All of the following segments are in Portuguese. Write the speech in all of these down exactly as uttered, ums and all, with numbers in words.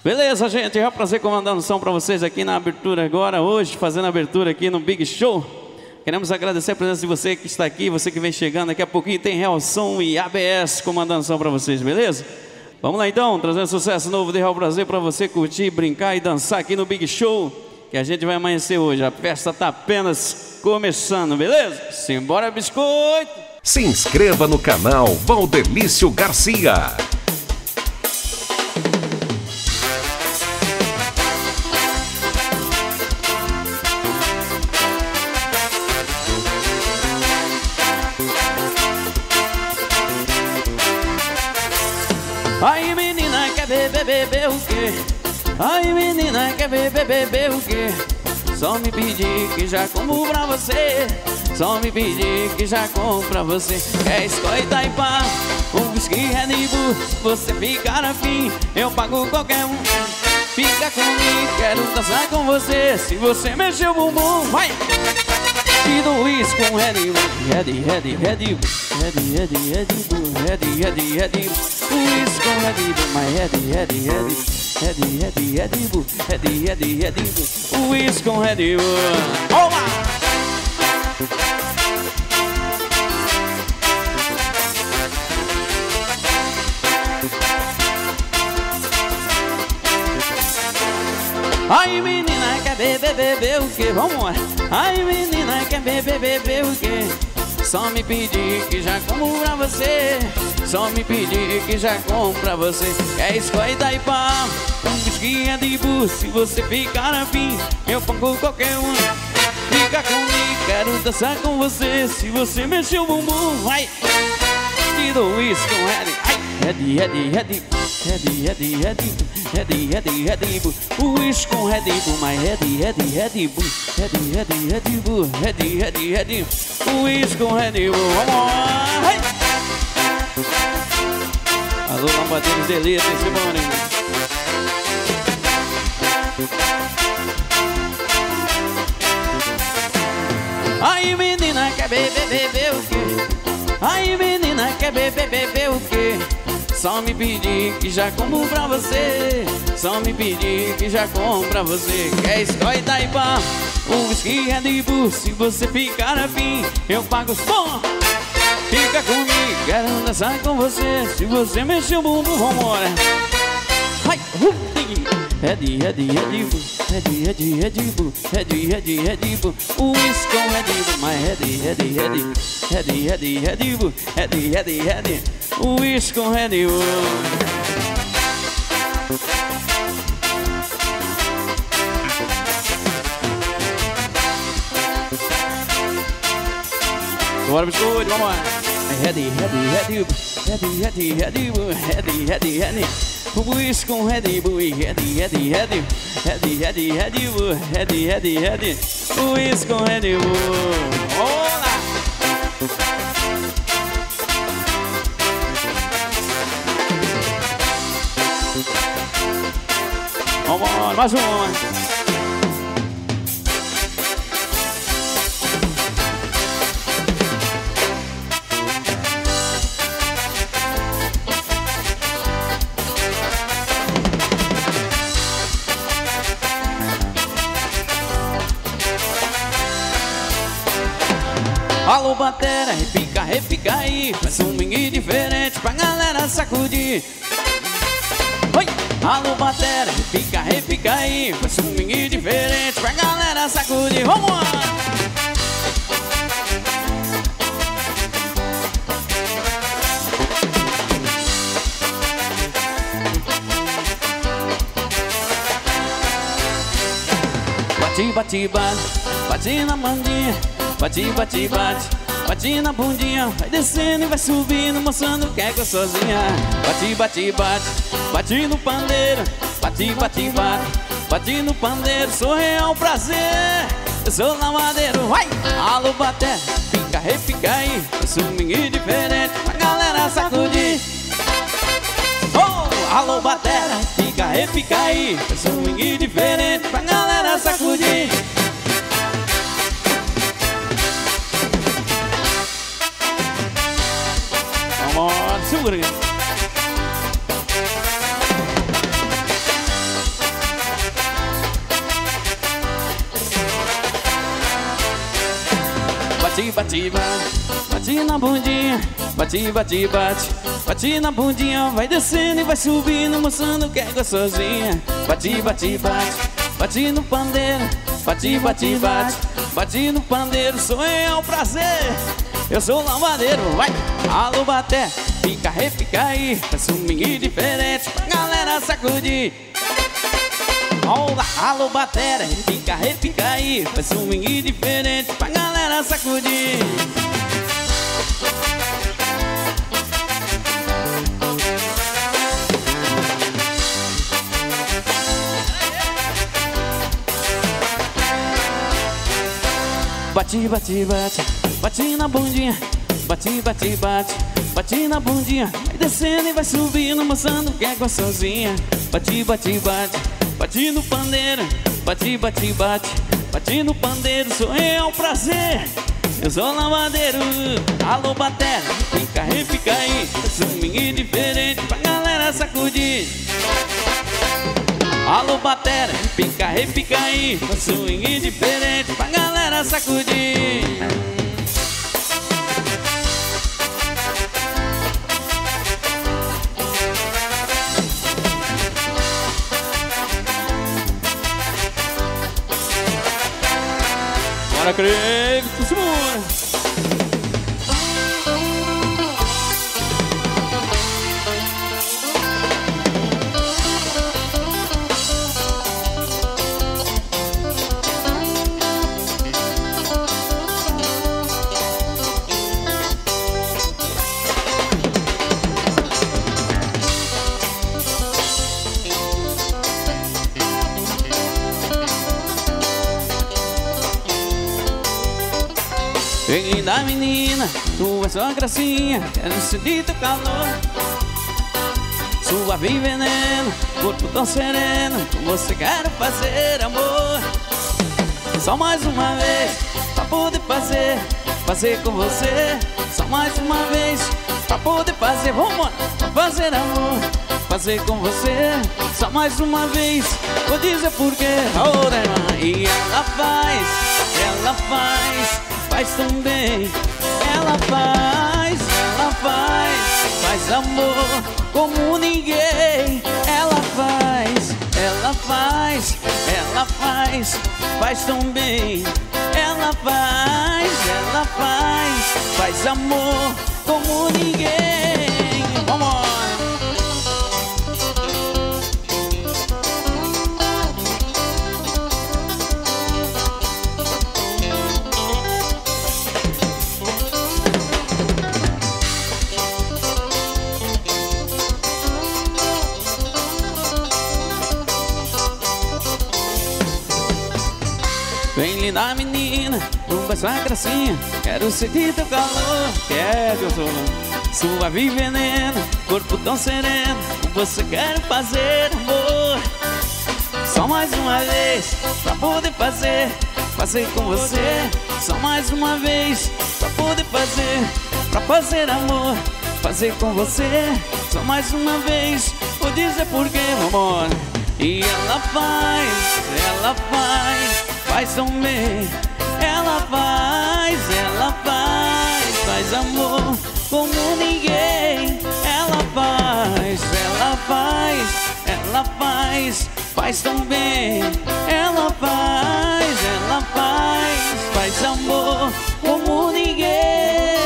Beleza, gente, é um prazer comandando som para vocês aqui na abertura agora, hoje, fazendo a abertura aqui no Big Show. Queremos agradecer a presença de você que está aqui, você que vem chegando. Daqui a pouquinho tem Real Som e A B S comandando som para vocês, beleza? Vamos lá então, trazendo sucesso novo de Real Prazer para você curtir, brincar e dançar aqui no Big Show, que a gente vai amanhecer hoje. A festa está apenas começando, beleza? Simbora, biscoito! Se inscreva no canal Valdelício Garcia. Ai menina, quer beber, beber o quê? Ai menina, quer beber, beber o quê? Só me pedir que já como pra você. Só me pedir que já como pra você. Quer escolher Itaipá, um whisky Red Bull. Você ficar afim, eu pago qualquer um. Fica comigo, quero dançar com você. Se você mexer o bumbum, vai! E do uísque com Red Bull. Red, Red, Red Bull. Red, Red, Red Bull. Red, Red, Red Bull. Uísque com Red Bull. Mas Red, Red, Red Red, Red, Red Bull. Red, Red, Red Bull. Uísque com Red Bull. Olá! Ai menina, quer beber, beber o quê? Vamos lá! Ai menina, quer beber, beber o quê? Só me pedir que já como pra você. Só me pedir que já como pra você. Quer escolher Itaipá, um whisky Red Bull. Se você ficar afim, eu pago qualquer um. Fica comigo, quero dançar com você. Se você mexer o bumbum, vai! E do uísque com Red. Ai! Red, Red, Red Red, Red, Red Red, Red, Red Bull. Uísque com Red Bull. Mas Red, Red, Red Bull. Red, Red, Red Bull. Red, Red, Red Uísque com Red Bull. Vamos lá! Alô, Lambadeiros de Elite, Simone. Ai menina, quer beber, beber o quê? Ai menina, quer beber, beber o quê? Só me pedir que já como pra você. Só me pedir que já como pra você. Quer escolher Itaipá, um whisky Red Bull. Se você ficar afim, eu pago os bom. Fica comigo, quero dançar com você. Se você mexer o bumbum, vambora. Ai, uh, Red, Red, Red Bull. Red, Red, Red Bull. Red, Red, Red Bull. Uísque com Red Bull. Mas Red, Red, Red Red, Red, Red Bull. Red, Red, Red Uísque com Red Bull. Bora, biscoito, vamos lá. Red, Red, Red Bull. Red, Red, Red Bull. Red, Red, Red Uísque com Red Bull. Red, Red, Red Red, Red, Red Bull. Red, Red, Red Uísque com Red Bull. Olá! Vamos lá, mais uma. Alô, batera, repica, repica aí. Faz um swing diferente pra galera sacudir. Oi! Alô, batera, repica, repica aí. Faz um swing diferente pra galera sacudir. Vamos lá! Bate, bate, bate, bate na mandinha. Bate, bate, bate, bate na bundinha. Vai descendo e vai subindo, mostrando que é gostosinha. Bate, bate, bate, bate no pandeiro. Bate, bate, bate, bate no pandeiro. Sou Real Prazer, eu sou lavadeiro. Vai! Alô, bater, fica, refica aí. Swing diferente pra galera sacudir. Oh! Alô, bater, fica, refica aí. Swing diferente pra galera sacudir. Vamos, segura aí. bate, bate, bate, bate na bundinha, bate, bate, bate, bate na bundinha, vai descendo e vai subindo, mostrando que é gostosinha. Bate, bate, bate, bate no pandeiro, bate, bate, bate, bate no pandeiro, sou eu, prazer, eu sou o lavadeiro, vai! Alô, baté, fica, repica aí, faz um swing diferente pra galera sacudir. Olá, alô, batera, repica, repica aí, faz um swing diferente pra galera sacudir. Bate, bate, bate, bate na bundinha, bate, bate, bate, bate na bundinha, vai descendo e vai subindo, mostrando que é gostosinha. Bate, bate, bate, bate no pandeiro, bate, bate, bate, bate no pandeiro, sou eu, prazer, eu sou lavadeiro. Alô, batera, fica, repica aí, swing diferente pra galera sacudir. Alô, batera, pica, repica aí, swing diferente pra galera sacudir. Bora, Creve, segura! Vem da menina, tu é sua gracinha, quero sentir teu calor. Suave e veneno, corpo tão sereno, com você quero fazer amor. Só mais uma vez, pra poder fazer, fazer com você. Só mais uma vez, pra poder fazer, vamos, pra fazer amor, fazer com você. Só mais uma vez, vou dizer porquê. E ela faz, ela faz, faz tão bem. Ela faz, ela faz, faz amor como ninguém. Ela faz, ela faz, ela faz, faz tão bem. Ela faz, ela faz, faz amor como ninguém. Vamos! Vem linda menina, rumba sua gracinha, quero sentir teu calor. Quero eu sou suave e veneno, corpo tão sereno, com você quero fazer amor. Só mais uma vez, pra poder fazer, fazer com você. Só mais uma vez, pra poder fazer, pra fazer amor, fazer com você. Só mais uma vez, vou dizer porquê, vambora. E ela faz, ela faz, faz tão bem. Ela faz, ela faz, faz amor como ninguém. Ela faz, ela faz, ela faz, faz tão bem. Ela faz, ela faz, faz amor como ninguém.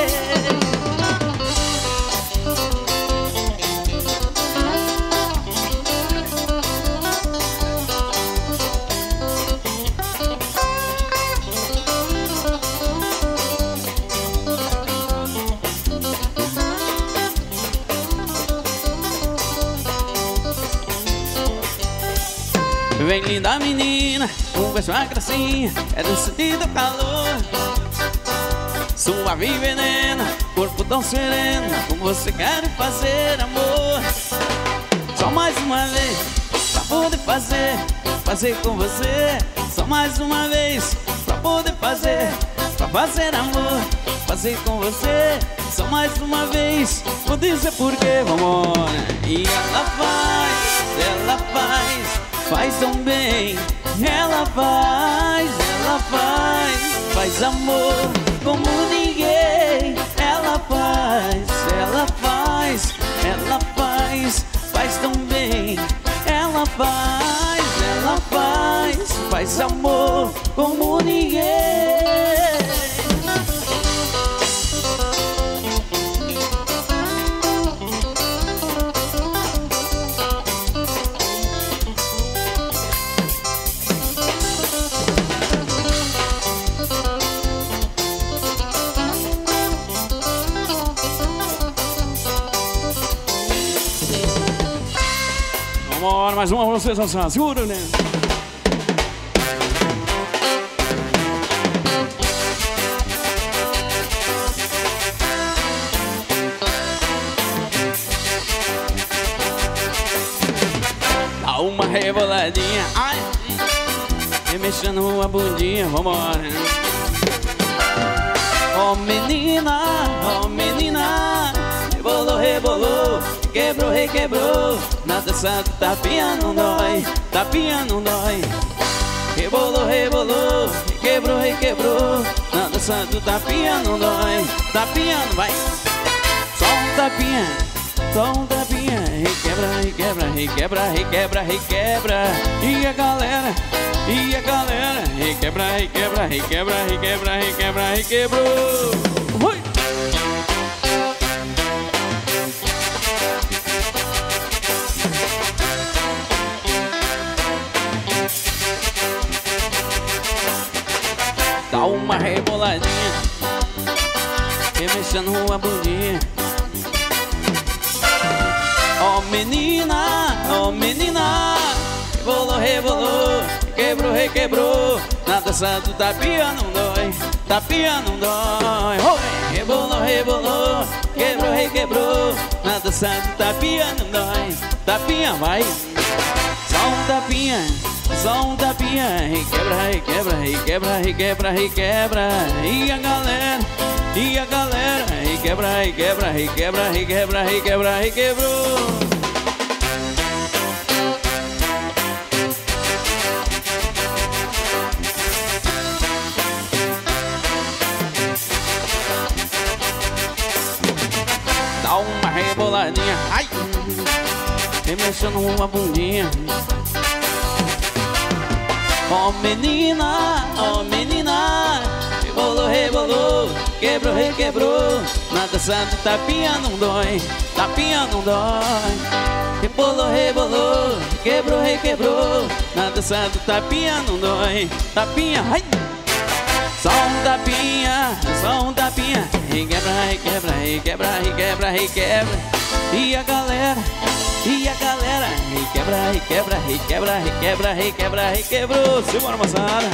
Vem linda menina, rumba sua gracinha, quero sentir teu calor. Suave e veneno, corpo tão sereno, com você quero fazer amor. Só mais uma vez, pra poder fazer, fazer com você. Só mais uma vez, pra poder fazer, pra fazer amor, fazer com você. Só mais uma vez, vou dizer porquê, vambora. E ela faz, ela faz, faz tão bem. Ela faz, ela faz, faz amor como ninguém. Ela faz, ela faz, ela faz, faz tão bem. Ela faz, ela faz, faz amor como ninguém. Vambora, mais uma pra vocês, Sansão. Segura, né? Dá uma reboladinha, ai, e mexendo a bundinha, vambora. Oh menina, oh menina, rebolou, rebolou, quebrou, requebrou. Na dança do tapinha não dói, tapinha não dói. Rebolou, rebolou, quebrou, requebrou. Na dança do tapinha não dói, tapinha não vai. Só um tapinha, só um tapinha. Requebra, requebra, requebra, requebra, requebra. E a galera, e a galera. Requebra, requebra, requebra, requebra, requebra, requebrou. Ui! Dá uma reboladinha, remexendo a bundinha. Oh menina, oh menina, rebolou, rebolou, quebrou, requebrou. Na dança do tapinha não dói, tapinha não dói. Oi! Rebolou, rebolou, quebrou, requebrou. Na dança do tapinha não dói, tapinha vai. Só um tapinha, só um tapinha. Requebra, requebra, requebra, requebra, requebra. E a galera, e a galera. Requebra, requebra, requebra, requebra, requebra, requebrou. Dá uma reboladinha, ai, remexendo uma bundinha. Oh menina, oh menina, rebolou, rebolou, quebrou, requebrou. Na dança do tapinha não dói, tapinha não dói. Rebolou, rebolou, quebrou, requebrou. Na dança do tapinha não dói, tapinha, ai. Só um tapinha, só um tapinha. Requebra, requebra, requebra, requebra, requebra. E a galera, e a galera. Requebra, requebra, requebra, requebra, requebra, requebrou. Segura, moçada.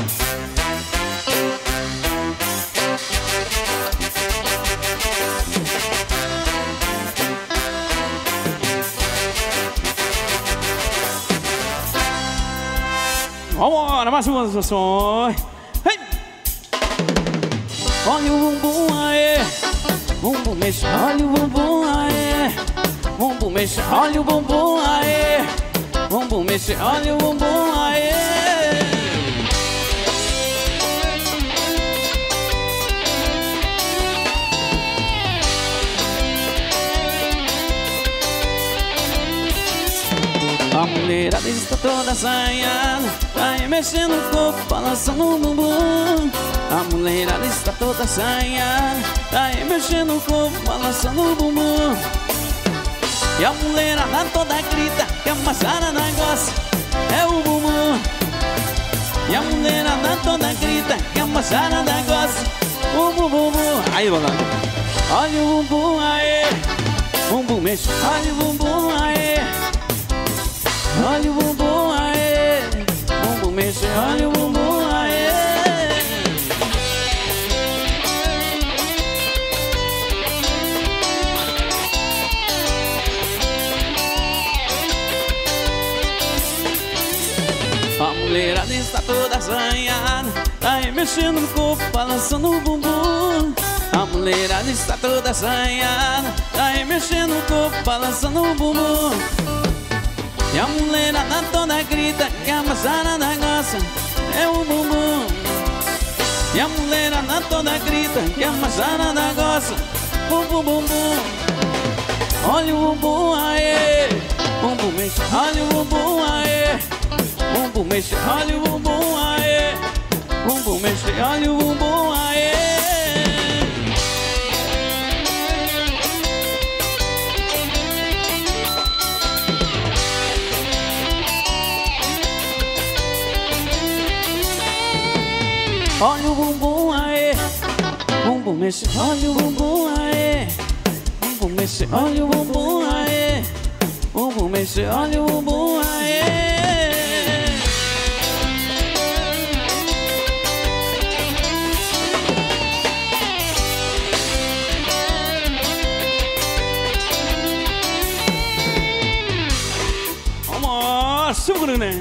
Vambora, mais uma situação. Hey! Olha o bumbum aê, bumbum mexe, olha o bumbum aê, bumbum mexe, olha o bumbum aê, bumbum mexe, olha o bumbum aê. A mulherada está toda assanhada, vai mexendo o corpo, balançando o bumbum. A mulherada está toda assanhada, vai mexendo o corpo, balançando o bumbum. E a mulherada toda grita que a moçada gosta é o bumbum. E a mulherada toda grita que a moçada gosta o bumbum. Aí, vamos lá. Olha o bumbum aí, bumbum mexe, olha o bumbum aí. Olha o bumbum aê, bumbum mexe, olha o bumbum aê. A mulherada está toda assanhada, tá aí mexendo no corpo, balançando o bumbum. A mulherada está toda assanhada, tá aí mexendo no corpo, balançando o bumbum. E a mulherada toda grita que a moçada gosta é o bumbum. E a mulherada toda grita que a macharada gosta. Bum, bum, bum, bum. Olha o bumbum, aê. Bumbum mexe, olha o bumbum, aê. Bumbum mexe, olha o bumbum, aê. Bumbum mexe, olha o bumbum, aê. Olha o bumbum, aê. Bumbum mexe, olha o bumbum, aê. Bumbum mexe, olha o bumbum, aê. Bumbum mexe, olha o bumbum, aê. Vamos, segura, né?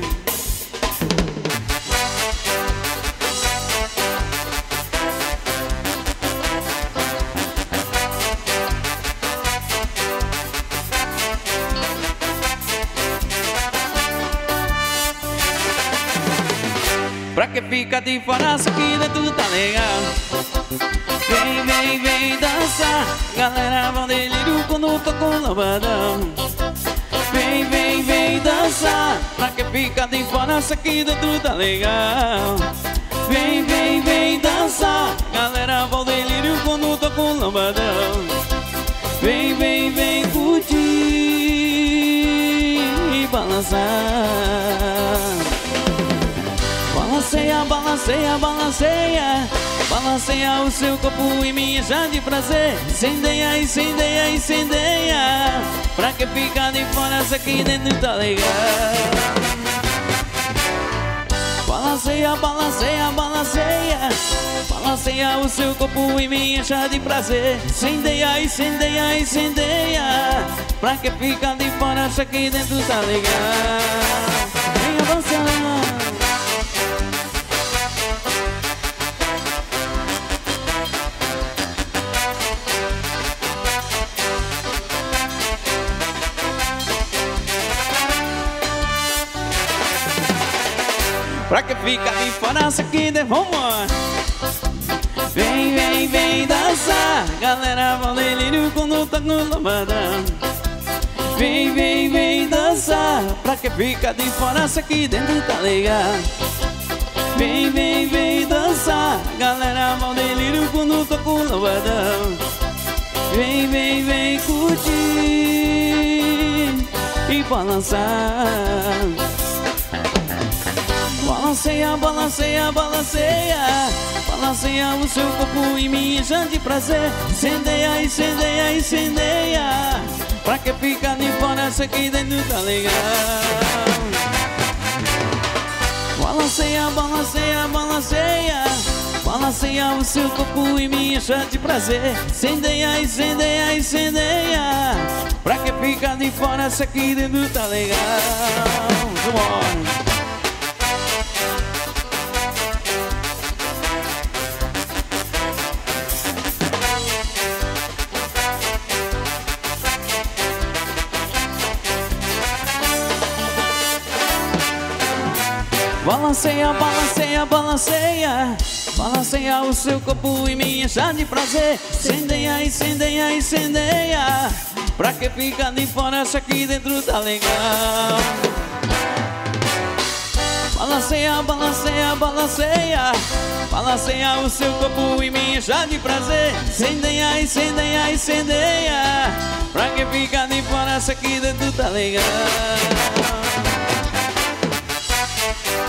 Pra que fica de fora, aqui dentro tá legal. Vem, vem, vem dançar. Galera, vão delírio quando toco o lambadão. Vem, vem, vem dançar. Pra que fica de fora, aqui dentro tá legal. Vem, vem, vem dançar. Galera, vão delírio quando toco o lambadão. Vem, vem, vem curtir e balançar. Balanceia, balanceia, balanceia. Balanceia o seu corpo e me encha de prazer. Incendeia, incendeia, incendeia. Pra que ficar de fora, se aqui dentro tá legal. Balanceia, balanceia, balanceia. Balanceia o seu corpo e me encha de prazer. Incendeia, incendeia, incendeia. Pra que ficar de fora, se aqui dentro tá legal. Vem avançando. Pra que fica de fora, se aqui de vamos. Vem, vem, vem dançar. Galera, vão delírio quando tá no lambadão. Vem, vem, vem dançar. Pra que fica de fora, se aqui dentro tá legal. Vem, vem, vem dançar. Galera, vão delírio quando tá com lambadão. Vem, vem, vem curtir e balançar. Balanceia, balanceia, balanceia. Balanceia o seu corpo e me encha de prazer. Incendeia, incendeia, incendeia. Pra que fica de fora, se aqui dentro tá legal. Balanceia, balanceia, balanceia. Balanceia o seu corpo e me encha de prazer. Incendeia, incendeia, incendeia. Pra que fica de fora, se aqui dentro tá legal. Come on. Balanceia, balanceia, balanceia. Balanceia o seu corpo e me encha de prazer. Incendeia, incendeia, incendeia. Pra que fica de fora, se aqui dentro tá legal. Balanceia, balanceia, balanceia. Balanceia o seu corpo e me encha de prazer. Incendeia, incendeia, incendeia. Pra que fica de fora, se aqui dentro tá legal.